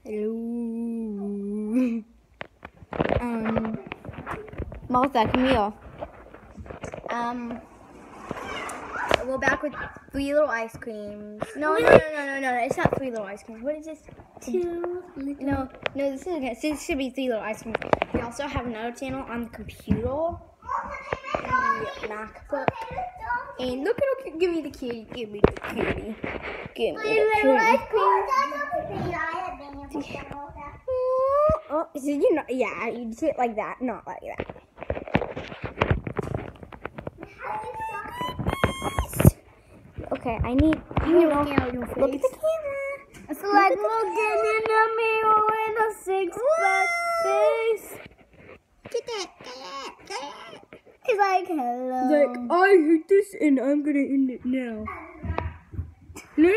Hello. Martha, come here. We're back with 3 little ice creams. No, it's not 3 little ice creams. What is this? 2 little. No, this should be 3 little ice creams. We also have another channel on the computer. The MacBook. And look at her, give me the kitty. Give me the kitty. Give me the kitty. Oh, so you know, yeah, you sit like that, not like that. Okay, I need you know, look at the camera. It's like looking in the mirror in a 6-pack face. It's like, hello. It's like, I hate this and I'm gonna end it now. No.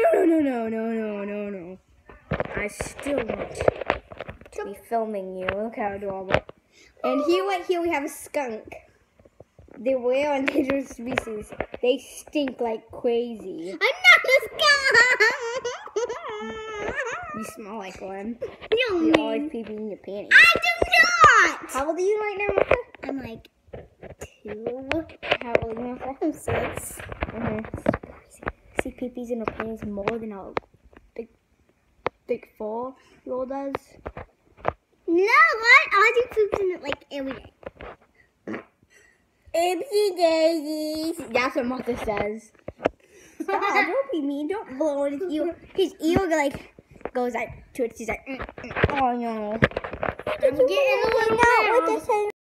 I still want to be filming you. Look how adorable. And here we have a skunk. They're rare and endangered species. They stink like crazy. I'm not a skunk. You smell like one. No, You always pee-pee in your panties. I do not. How old are you right now, Martha? I'm like 2. How old are you, Martha? I'm 6. See pee-pees in her panties more than a big 4-year-old does. No, what? I do poops in it like every day. Oopsie daisies. That's what Martha says. Stop, don't be mean. Don't blow in his ear. His ear like goes like to it. She's like, oh no. I'm getting a little